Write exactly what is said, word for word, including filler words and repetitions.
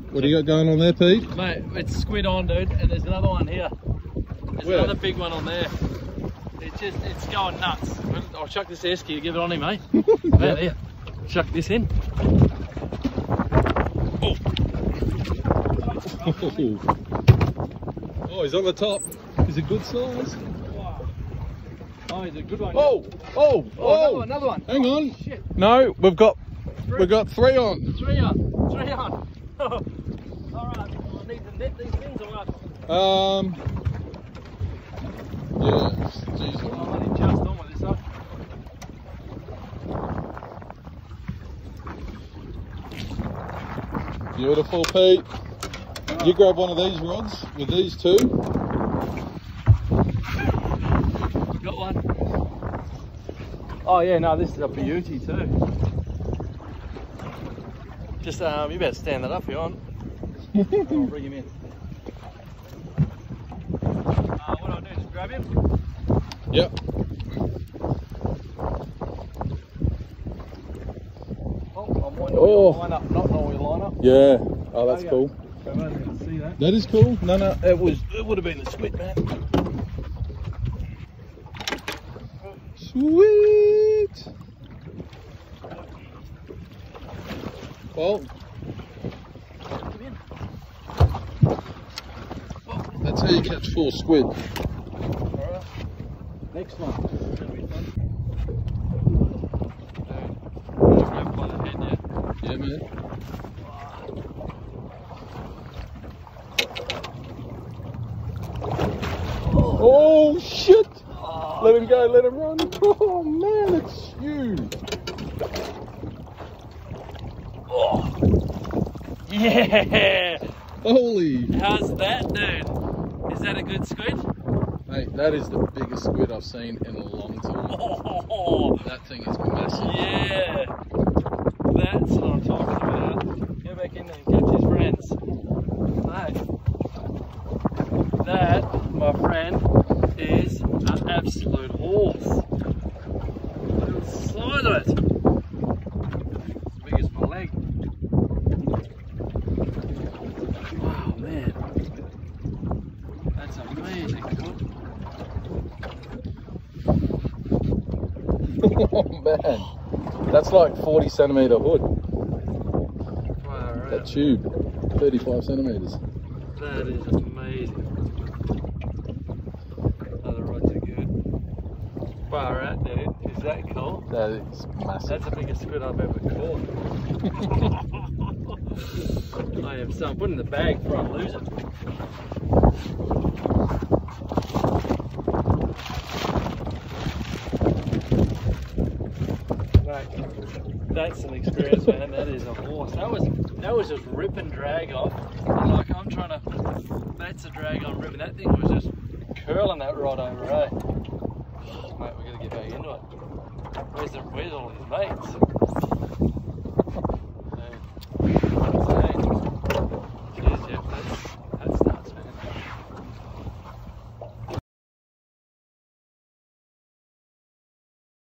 What do you got going on there, Pete? Mate, it's squid on, dude, and there's another one here. There's Where? another big one on there. It's just, it's going nuts. I'll chuck this esky to give it on him, mate. About here. Chuck this in. Oh. Oh, he's on the top. He's a good size. Oh, he's a good one. Oh, oh, oh, oh! another one. Hang oh, on. Shit. No, we've got Three. we've got three on. Three on. Three on. All right. I need to net these things or what? Um. Yeah. Jeez. I'm only just on with this side. Beautiful, Pete. You grab one of these rods with these two. Got one. Oh yeah, no, this is a beauty too. Just um, you better stand that up if you want. I'll bring him in. Uh, what I'll do is just grab him. Yep. Oh, I'm winding Oh. line up, not all line up. Yeah. Oh, that's Okay. cool. So I can see that. That is cool. No, no, it was. It would have been the squid, man. Sweet. Well, that's how you catch full squid. Alright. Next one. That'll be fun. So, grab by the head, yeah? Yeah, man. Oh shit! Oh, Let him go, let him run. Oh man, it's huge. oh. Yeah! Holy. How's that, dude? Is that a good squid? Mate, that is the biggest squid I've seen in a long time. Oh, That thing is massive. yeah! That's what I'm talking about. Go back in there and catch his friends. Mate, that, my friend, is an absolute horse. Look at the size of it. As big as my leg. Wow, man. That's amazing. Oh man. That's like forty centimetre hood. Wow, That tube. thirty-five centimetres. that is amazing. Oh, the rods are good. Wow, right, dude. Is that cool? That is massive. That's the biggest squid I've ever caught. I am so I'm putting in the bag before I lose it. Right. That's an experience, man. That is a horse. That was that was just rip and drag off. And like I'm trying to that's a drag on ripping. That thing was just curling that rod over, eh? Mate, we gotta get back into it. Where's the where's all his mates?